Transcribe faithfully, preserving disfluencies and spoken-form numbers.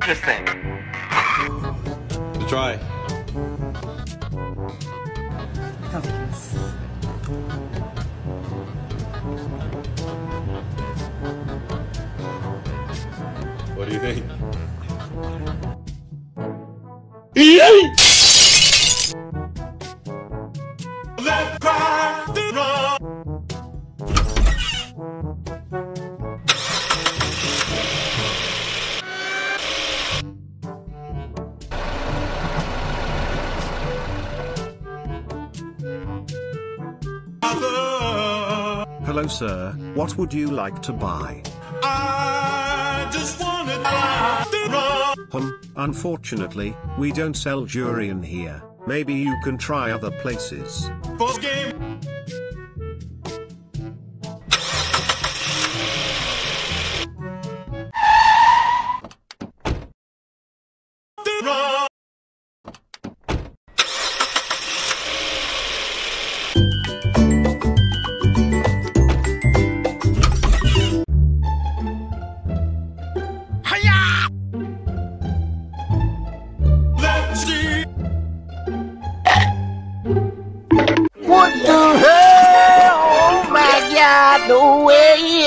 this thing. To try. What do you think? Let's cry the wrong. Hello sir, what would you like to buy? I just wanna buy the wrong. Um, unfortunately, we don't sell durian here. Maybe you can try other places. Post game. The wrong. What the hell? Oh my God, no way!